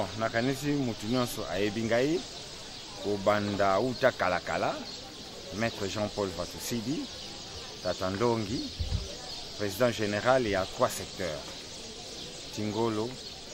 Bon, nakanisi mutu nyonso ayebi ngai kobanda uta kalakala. Maître Jean-Paul Vatousidi, Tatandongi, président général, il y a 3 secteurs. Tingolo,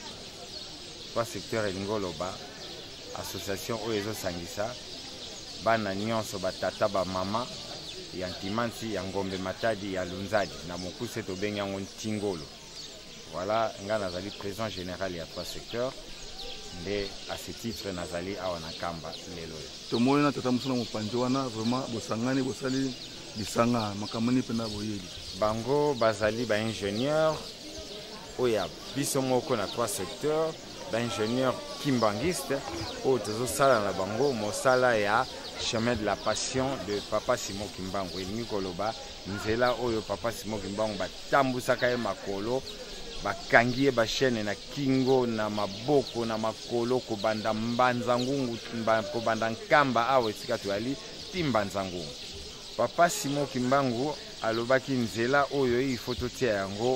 3 secteurs et Ngolo ba, association Oezo Sangisa, bana nyonso batata ba mama, yantimansi, yangombe matadi, ya lunzadi, na mokuse to benyango Tingolo. Voilà, ngana zali président général, il y a 3 secteurs. Mais à ce titre, Nazali Awanakamba, Lelo. Tomoye na tata musuna mupanjwana vraiment bosangani bosali bisanga makamani pena boyeli. Bango bazali ba ingénieur oya biso moko na 3 secteurs, ba ingénieur kimbangiste o tozo sala na bango mosala ya chemin de la passion de Papa Simon Kimbangu elingi koloba nzela oyo Papa Simon Kimbangu batambusaka ye makolo bakangie ba chaîne na kingo na maboko na makolo kobanda mbanza ngungu kobanda nkamba awe esika toyali timbanza ngungu. Papa Simon Kimbangu alobaki nzela oyo ifoto tia yango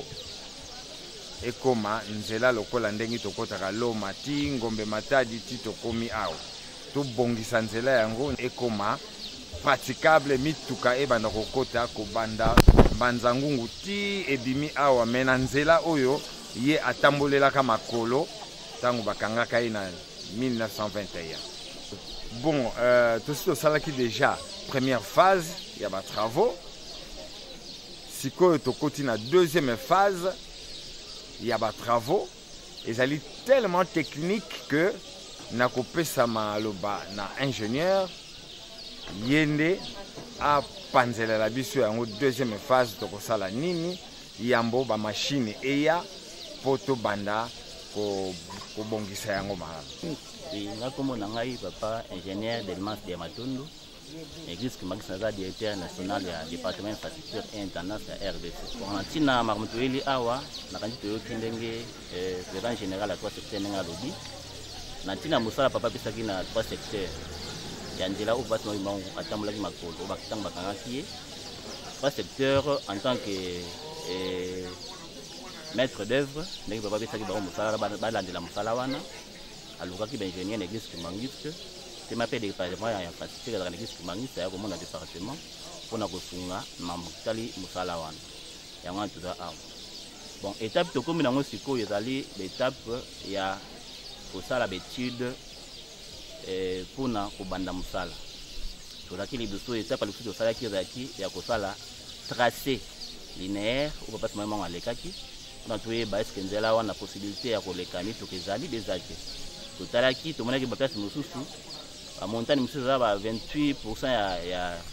ekoma nzela lokola ndengi tokotaka loma ti ngombe matadi ti tokomi awa tobongisa nzela yango ekoma praticable mituka ebanda kokota kobanda mbanza ngungu ti ebimi awa mena nzela oyo ye atambolelaka makolo tango bakangaka ye na 1921. Bon, tosi tosalaki déjà première phase ya ba travaux. Sikoyo tokoti na deuxième phase ya ba travaux ezali tellement technique que nakopesa maloba na ingénieur yende a panzelela biso yango deuxième phase tokosala nini yambo ba machine eya poto banda kobongisa yango malamu. Nakomona ngai papa ingénieur Delmas de Matundu, église Kimbangu Saza, directeur national ya département infrastructure et intendance ya RDC. Pour ntina marmutueli awa nakanji toyoki ndenge président général à 3 secteurs ndenge alobi ntina mosala papa pesaki na 3 secteurs ya nzela oyo basi bango atambolaki makolo oyo bakitango bakangaki ye 3 secteurs en tant que maître d'œuvre ndenge papa pesaki bango mosala balandela mosala wana alukaki baingénieur na église Kimbangiste te mape de département ya infrastructure ezalaka na église Kimbangiste ya komona département mpona kosunga mamutali mosala wana yango wana toza awa. Bon, étape tokomi nango sikoyo ezali l'étape ya kosala baétude mpona kobanda mosala tozalaki liboso étape ya liboso tosalaki ezalaki ya kosala tracé linéaire oyo papa Simon Kimbangu alekaki mpona toyeba eske nzela wana possibilité ya koleka mituka ezali deza te totalaki tomonaki baplace mosusu bamontagne mosusu eza ba 28%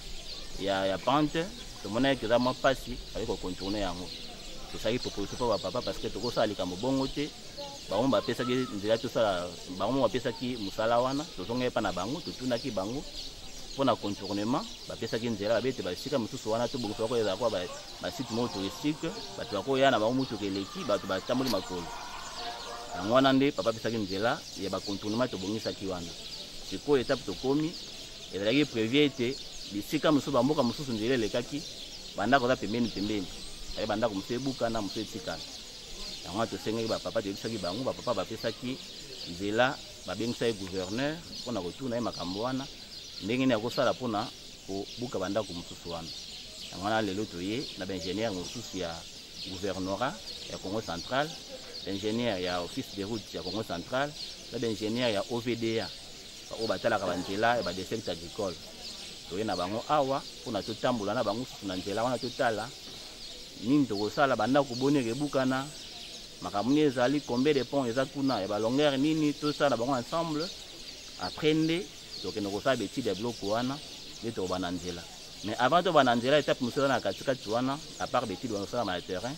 ya pente tomonaki eza mwa mpasi ali kocontourne yango tosalaki proposition mpo bapapa parce que tokosala likambo bongo te bango bapesaki nzela tosala bango bapesaki mosala wana tozongai epa na bango totunaki bango mpona contournement bapesaki nzela babete basika mosusu wana tobongisa bako ezala kwa basite moko touristique bato bakoya na bango motuka eleki bato batamboli makolo yango wana nde papa apesaki nzela ya bacontournement tobongisaki wana sikoyo etape tokomi ezalaki prévu ete bisika mosusu bamboka mosusu nzela elekaki bandako eza pembeni aye bandako mosusu ebukana mosusu etikana yango wana tosengaki bapapa toyebisaki bango bapapa bapesaki nzela babengisaki gouverneur mpona kotuna ye makambo wana ndenge nini akosala mpona kobuka bandako mosusu wana yango wana lelo toye na baingénieur mosusu ya gouvernorat ya Congo central, l'ingénieur ya office de route ya Congo central, l'ingénieur ya OVDA oyo batalaka banzela ya badesert agricole toye na bango awa mpona totambola na bango susu na nzela wana totala nini tokosala bandako koboneka ebukana makambo nini ezali combien de pont eza kuna ya balongeur nini tosala bango ensemble après nde tokende kosala betide ya biloko wana nde tokobana nzela. Mais avant tobana nzela étape mosusu na katikati wana à part betide banosala na terrain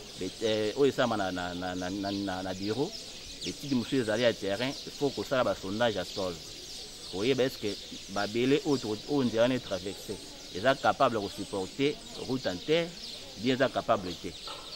oyo esalama na bureau betide mosusu ezali ya terrain il faut kosala basondage ya sol koyeba eske babele oyo nzela wana etraverse eza capable de supporter route en terre bien eza capable te.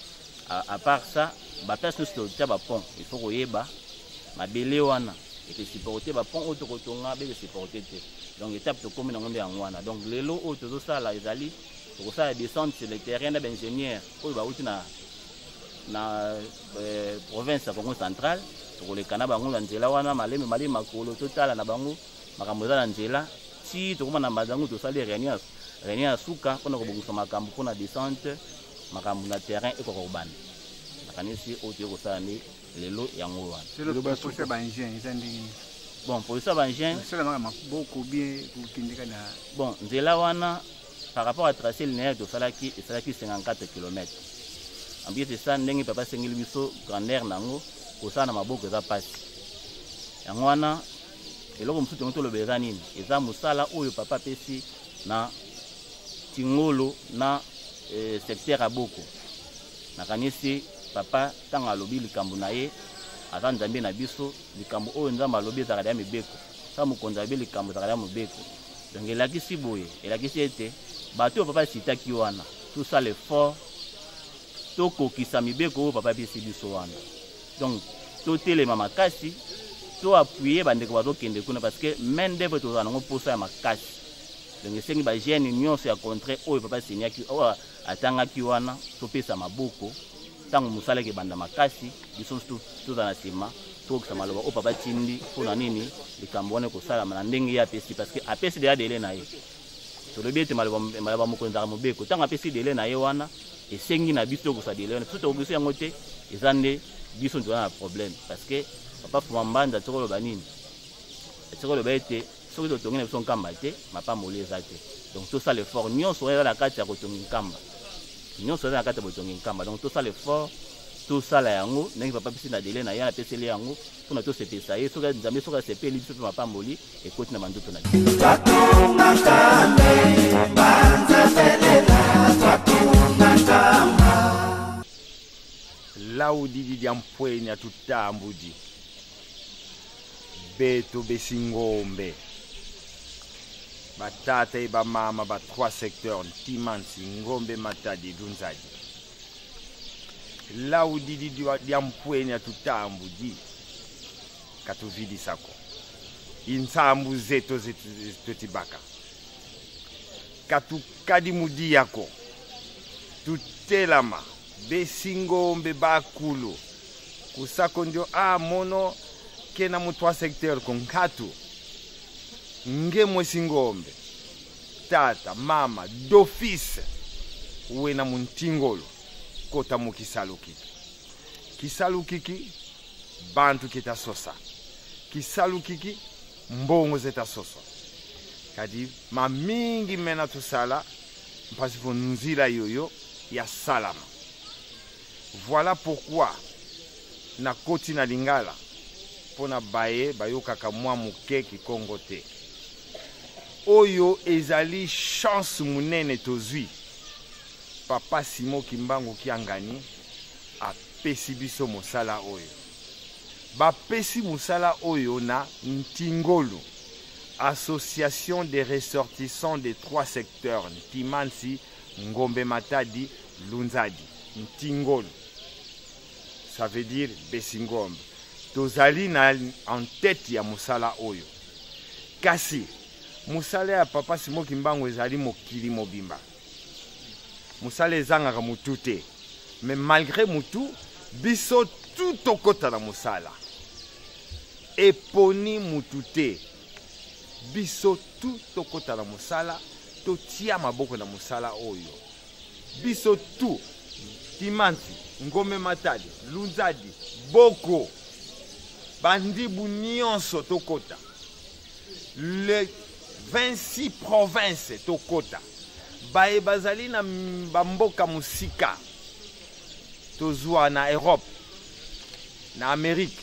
À part ça baplace nyonso totia bapont il faut koyeba mabele wana ekosupporte bapont oyo tokotonga beke supporte te. Donc étape tokomi nango nde yango wana. Donc lelo oyo tozosala ezali tokosala descente sur le terrain na baingénieur oyo bauti na province ya Congo centrale tokoleka na bango na nzela wana malemi makolo totala na bango makambo eza na nzela ti tokomana mazangu tosali réunion ya suka mpona kobongisa makambo mpona descente makambo na terrain ekoka kobanda nakanisi oyo toye kosala nde lelo yango wana bon polisa bangien bon nzela wana par rapport à tracé linéaire tosalaki esalaki 54 km ambi c'est ça ndenge papa sengeli biso grandeur nango kosala na maboko eza pasi yango wana eloko mosusu tongo toloba eza nini eza mosala oyo papa apesi na tingolo na secteur aboko nakanisi papa ntango alobi likambo na ye aza nzambe na biso likambo oyo nzambe alobi ezalaka ya mibeko sa mokonzi alobi likambo ezalaka ya mobeko donc elakisi boye elakisi ete bato oyo papa asitaki wana tosala effort tokokisa mibeko oyo papa apesi biso wana donc totelema makasi toappuye bandeko bazokende kuna parce que main d'œuvre tozala nango mposa ya makasi donc esengi bagene nyonso ya contrat oyo papa asiniaki oyo atangaki wana topesa maboko ntango mosala ekebanda makasi biso tozala na nsima tokokisa maloba oyo papa tindi mpona nini likambo wana ekosalama na ndenge ye apesi parce que apesi deya dele na ye tolobi ete maloba moko ezalaka mobeko ntango apesi dele na ye wana esengi na biso tokosa dele wana biso tokokisa yango te eza nde biso toza na problème parce que papa fuma mbanza tokoloba nini tokoloba ete soki totongi na biso nkamba te mapamboli eza te donc tosala effort nyonso eza na kati ya kotongi nkamba nyonso eza na kati ya kotongi nkamba donc tosala effort tosala yango ndenge papa apesi na dele na ye apeseli yango mpona tosepesa ye soki nzambe soki asepeli biso mpe mapamboli ekoti na bandoto na laudidi dia mpwenya tutambudi beto besingombe batata e bamama ba 3 secteurs Ntimansi, Ngombe, Matadi, Lunzadi. Laudidi dia mpwenya tutambudi katuvidi sako insambu zeto totibaka katukadi mudi yako tutelama besingombe bakulu kusako ndio mono kena mu 3 secteurs konkatu nge mwesingombe tata mama d'office wena muntingolo kota mu kisalukiki bantu kita sosa kisalukiki mbongo zeta sosa kadi mamingi mena tusala mpasipo nzila yoyo ya salama. Voilà pourquoi na koti na lingala pona baye bayokaka mwa muke Kongo te oyo ezali chance munene tozwi papa Simo Kimbangu Kiangani apesi biso mosala oyo bapesi mosala oyo na Ntingolo, association des ressortissants des 3 secteurs Ntimansi, Ngombe, Matadi, Lunzadi. Ntingolo, ça veut dire Besingombe. Tozali na en tête ya musala oyo. Kasi musala ya papa Simo Kimbangu ezali mokili mobimba. Musala ezangaka mutu te. Mais malgré mutu, biso tout okota na musala. Eponi mutu te. Biso tout okota na musala, totia maboko na musala oyo. Biso tout Ntimansi, Ngombe, Matadi, Lunzadi, Boko, bandibu nyonso tokota. Les 26 provinces tokota. Bae bazali na bamboka musika. Tozua na Europe, na Amérique,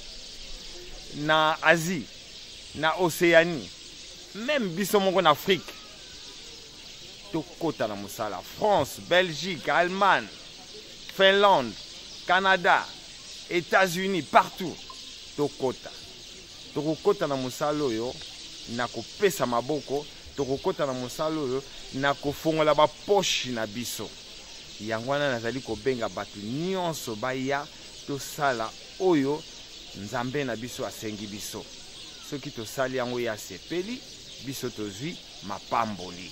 na Asie, na Océanie, même biso moko na Afrique. Tokota na musala. France, Belgique, Allemagne, Finlande, Canada, États-Unis, partout. Tokota. Tokota na musala oyo na kopesa maboko, tokota na musala oyo na kofongola ba poche na biso. Yangwana nazali kobenga batu nyonso baya tosala oyo nzambe na biso asengi biso. Soki tosali yango ya sepeli, biso tozwi mapamboli.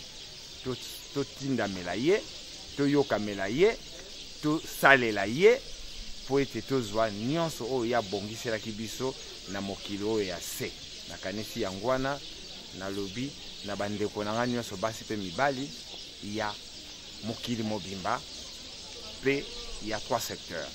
Totindamela ye, toyokamela ye, tosalela ye, po ete tozwa nyonso oyo ya bongiselaki biso na mokili oyo ya se. Nakanisi yango wana nalobi na bandeko na nga nyonso basi pe mibali ya mokili mobimba pe ya 3 secteurs.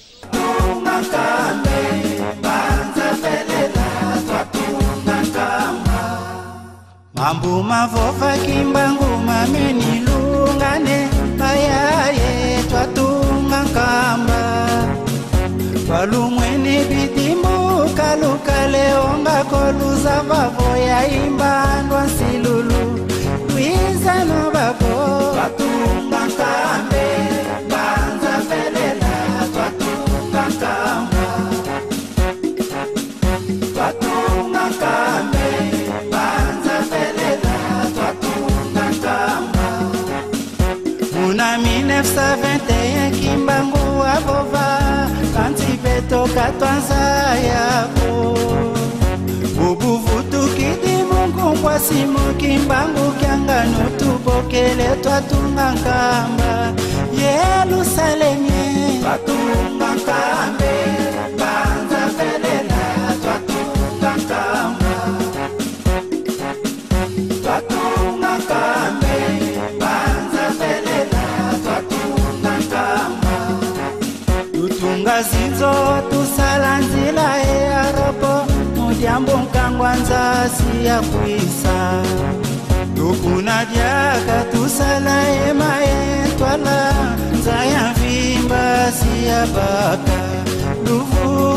Mambu mavofa kimbangu mameni lungane ayaye twatunga kamba walumweni bitimbu kalukale onga koluza bavo ya imbandwa silulu wiza no bavo twatunga kambe banza felela twatunga kamba twatunga kambe banza felela twatunga kamba muna 1921 kimbangu avova kantipeto katwanza yako ubuvutu kidi mungu kwa simu kimbangu kyangano tubokele twatunga nkamba Yerusalemu twatunga kambe banza felela twatunga nkamba twatunga kambe banza felela twatunga nkamba tutunga zinzo tusala nzila earopo mudyambo nkangwanza siya kwisa tukuna dyaka tusala emaye twala nzaya mvimba siya baka luvu